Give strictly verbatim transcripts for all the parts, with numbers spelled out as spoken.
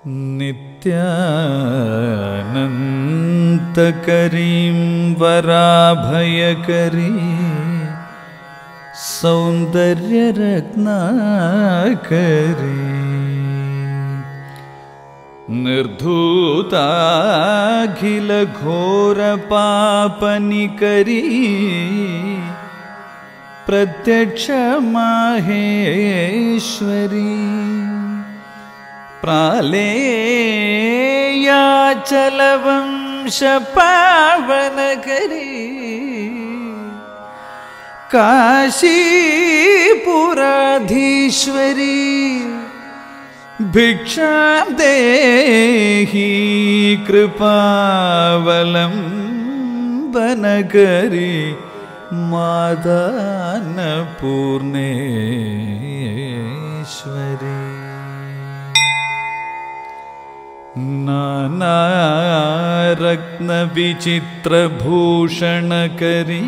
नित्यानन्तकरीं वराभयकरी सौन्दर्यरत्नाकरी निर्धूताखिलघोरपापनिकरी प्रत्यक्षमाहेश्वरी प्रालेयाचलवंशपावनकरी काशीपुराधीश्वरी भिक्षां देहि कृपावलम्बनकरी मादान्नपूर्णेश्वरी नानारत्नविचित्रभूषणकरी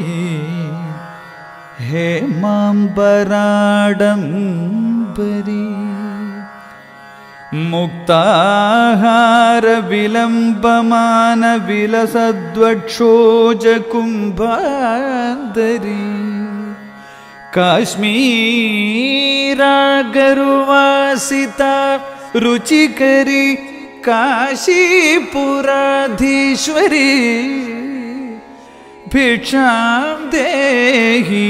हेमाम्बराडम्बरी मुक्ताहारविलम्बमानविलसद्वक्षोजकुम्भान्तरी काश्मीरागरुवासिता रुचिकरी काशीपुराधीश्वरी भिक्षां देहि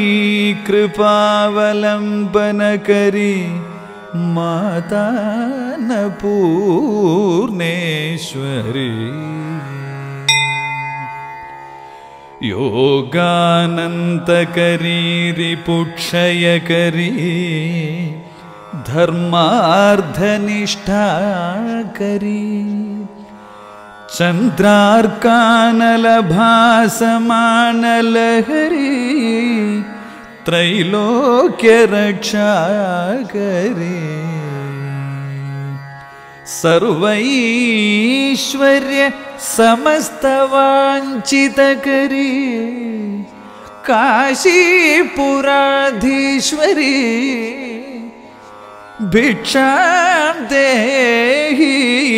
कृपावलम्बनकरी मातान्नपूर्णेश्वरी योगानन्तकरी रिपुक्षयकरी धर्मार्थनिष्ठाकरी चन्द्रार्कानलभासमानलहरी त्रैलोक्यरक्षाकरी सर्वैश्वर्य समस्तवाञ्छितकरी काशीपुराधीश्वरी भिक्षां देहि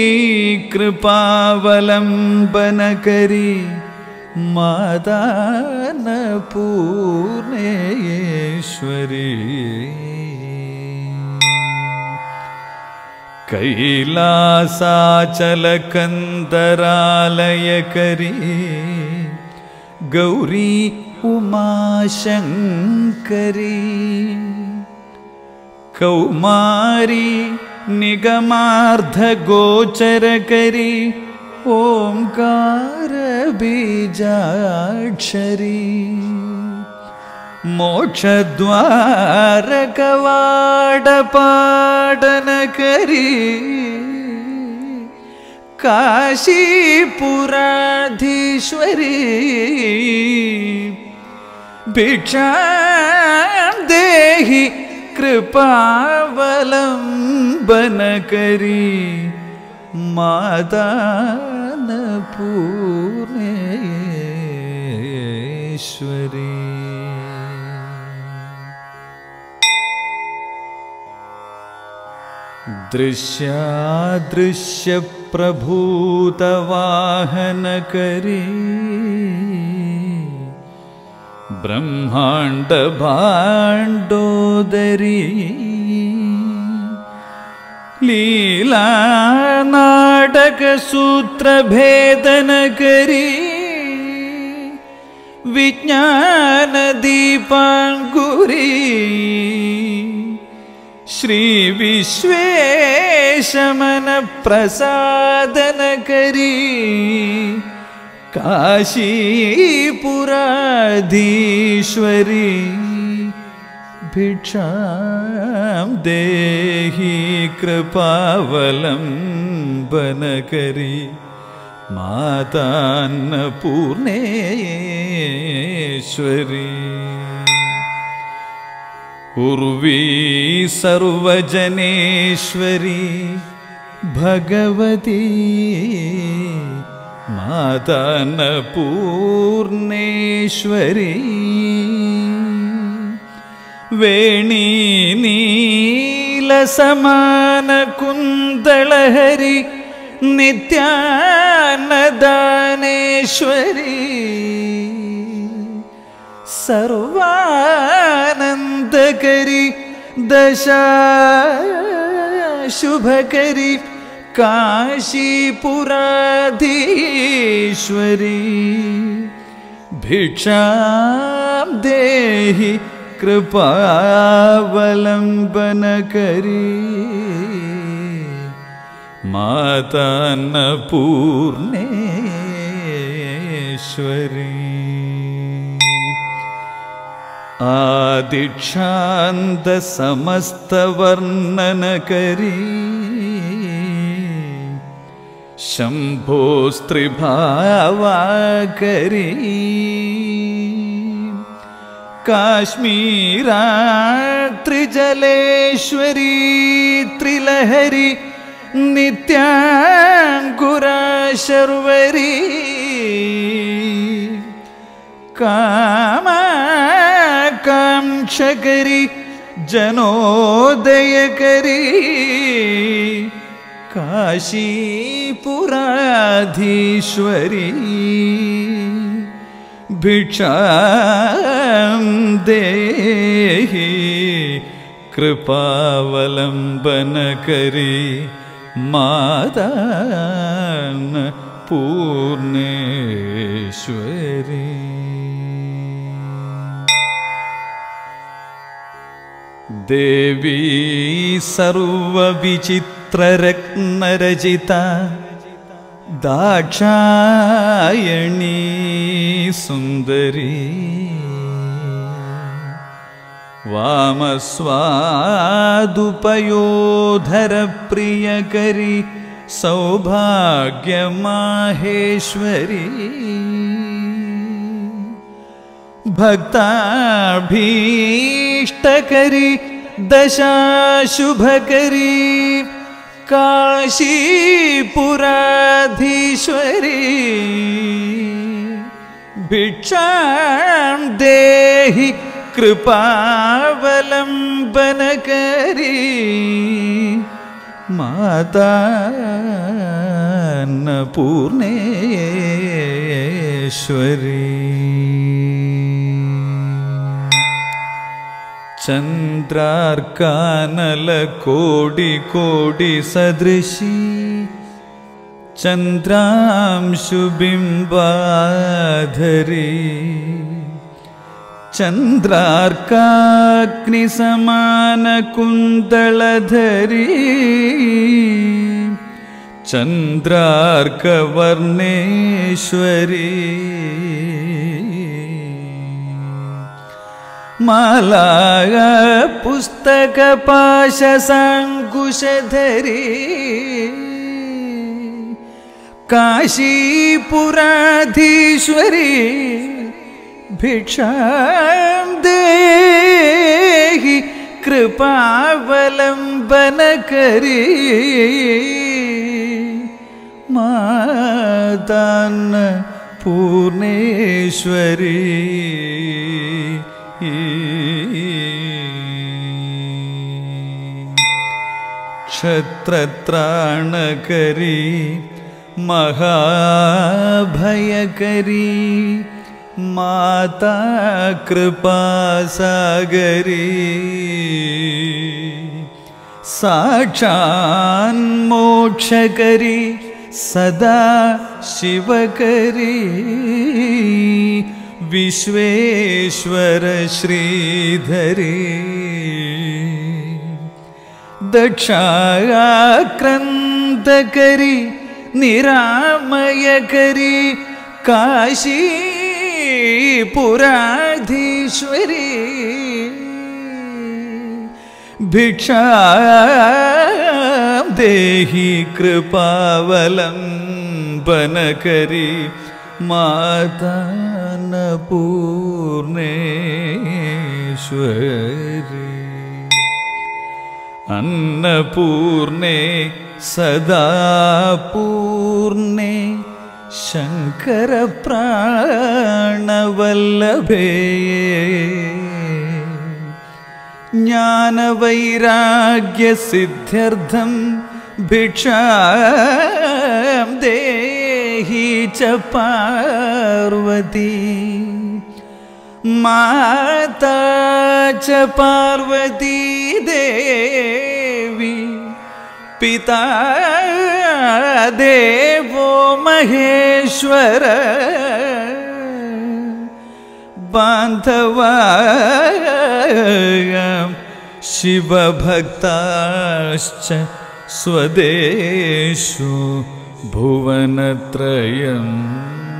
कृपावलम्बनकरी मादान्नपूर्णेश्वरी कैलासाचलकन्दरालयकरी गौरी उमाशङ्करी कौमारी निगमार्धगोचरकरी ओंकारबीजाक्षरी मोक्षद्वारकवाडपाडनकरी काशीपुराधीश्वरी भिक्षां देहि कृपावलम्बनकरी मादान्नपूर्णेश्वरी दृश्यादृश्यप्रभूतवाहनकरी ब्रह्माण्डभाण्डोदरी लीलानाटकसूत्रभेदनकरी विज्ञानदीपाङ्कुरी श्रीविश्वेशमनप्रसादनकरी काशीपुराधीश्वरी भिक्षां देहि कृपावलम्बनकरी मातान्नपूर्णेश्वरी उर्वी सर्वजनेश्वरी भगवती मातान्नपूर्णेश्वरी वेणी नीलसमानकुन्दलहरी നിത്യാന്നദാനേശ്വരി സർവാനന്ദകരി ദശാശുഭകരി കാശീപുരാധീശ്വരി ഭിക്ഷാം ദേഹി കൃപാവലംബനകരി മാതാന്നപൂർണേശ്വരി ആദിക്ഷാന്ത സമസ്തവർണ്ണനകരി ശംഭോസ്ത്രിഭാവാകരി കാശ്മീരാത്രിജലേശ്വരി ത്രിലഹരി നിത്യാങ്കുരാശർവരി കാമാകാംക്ഷകരി ജനോദയകരി കാശീപുരാധീശ്വരി ഭിക്ഷാം ദേഹി കൃപാവലംബനകരി മാതാന്ന പൂർണേശ്വരി. ദേവീ സർവവിചിത്രരത്നരചിത ദാക്ഷായണീ സുന്ദരി വാമസ്വാദുപയോധരപ്രിയകരി സൗഭാഗ്യമാഹേശ്വരി ഭക്താഭീഷ്ടകരി ദശാശുഭകരി കാശീപുരാധീശ്വരി ഭിക്ഷാം ദേഹി കൃപാവലംബനകരി മാതാന്നപൂർണേശ്വരി. ചന്ദ്രാർക്കാനല കോടി കോടി സദൃശി ചന്ദ്രാംശുബിംബാധരി ചന്ദ്രാർക്കാഗ്നിസമാന കുന്തളധരി ചന്ദ്രാർക്കവർണേശ്വരി മാലായ പുസ്തകപാശസാങ്കുശധരി കാശീപുരാധീശ്വരി ഭിക്ഷാം ദേഹി കൃപാവലംബനകരി മാതാന്ന പൂർണേശ്വരി. ക്ഷത്രത്രാണകരി മഹാഭയകരി മാതാ കൃപാസാഗരി സാക്ഷാൻ മോക്ഷകരി സദാ ശിവകരി വിശ്വേശ്വര ശ്രീധരി ദക്ഷാക്രന്തകരി നിരാമയകരി കാശീപുരാധീശ്വരി ഭിക്ഷാം ദേഹി കൃപാവലംബനകരി മാതാന്ന പൂർണേശ്വരി. അന്നപൂർണേ സദാ പൂർണേ ശങ്കരപ്രാണവല്ലഭേ ജ്ഞാനവൈരാഗ്യസിദ്ധ്യർത്ഥം ഭിക്ഷാം देहि च पार्वती माता च पार्वती देवी पिता देवो महेश्वर बांधवा शिवभक्ताश्च स्वदेशो भुवनत्रयम्